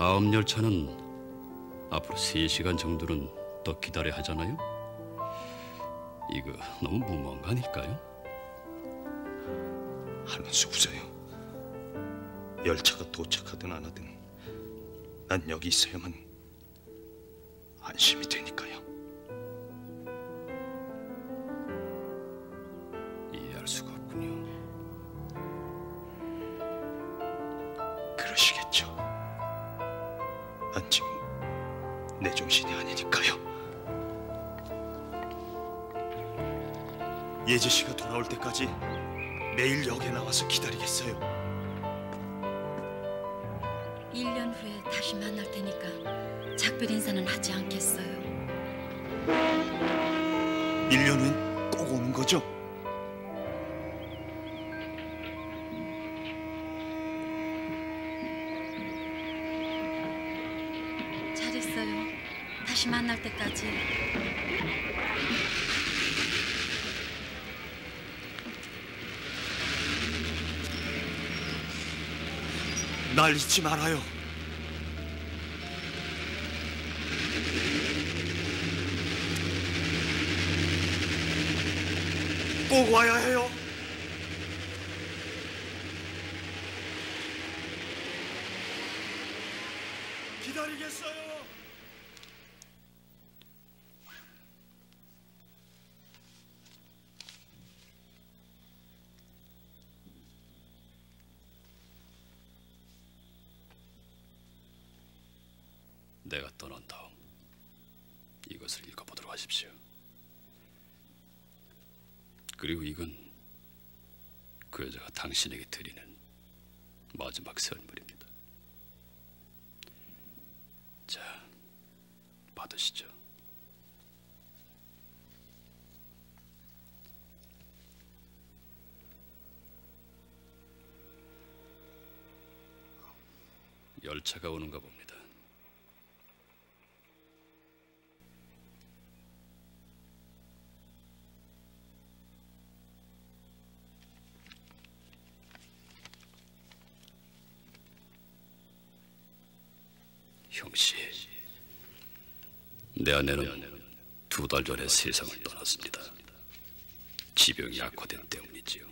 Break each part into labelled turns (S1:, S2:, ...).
S1: 다음 열차는 앞으로 3시간 정도는 더 기다려야 하잖아요? 이거 너무 무모한 거 아닐까요?
S2: 한원수 부자요. 열차가 도착하든 안 하든 난 여기 있어야만 안심이 되니까요.
S1: 이해할 수가 없군요.
S2: 그러시겠죠. 난 지금 내 정신이 아니니까요. 예지 씨가 돌아올 때까지 매일 역에 나와서 기다리겠어요.
S3: 1년 후에 다시 만날 테니까 작별 인사는 하지 않겠어요?
S2: 1년 후엔 꼭 오는 거죠?
S3: 잘 있어요. 다시 만날 때까지.
S2: 날 잊지 말아요. 꼭 와야 해요. 기다리겠어요.
S1: 내가 떠난 다음 이것을 읽어보도록 하십시오. 그리고 이건 그 여자가 당신에게 드리는 마지막 선물입니다. 자, 받으시죠. 열차가 오는가 봅니다. 형씨, 내 아내는 2달 전에 세상을 떠났습니다. 지병이 악화된 때문이지요.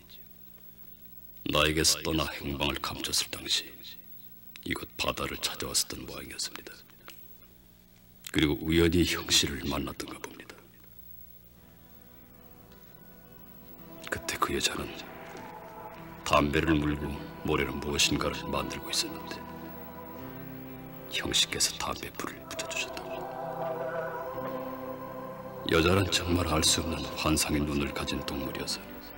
S1: 나에게서 떠나 행방을 감췄을 당시 이곳 바다를 찾아왔었던 모양이었습니다. 그리고 우연히 형씨를 만났던가 봅니다. 그때 그 여자는 담배를 물고 모래로 무엇인가를 만들고 있었는데 형씨께서 담배 불을 붙여주셨다고. 여자는 정말 알 수 없는 환상의 눈을 가진 동물이어서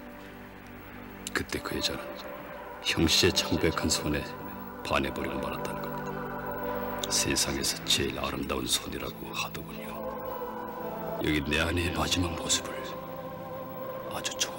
S1: 그때 그 여자는 형씨의 창백한 손에 반해버리고 말았다는 겁니다. 세상에서 제일 아름다운 손이라고 하더군요. 여기 내 아내의 마지막 모습을 아주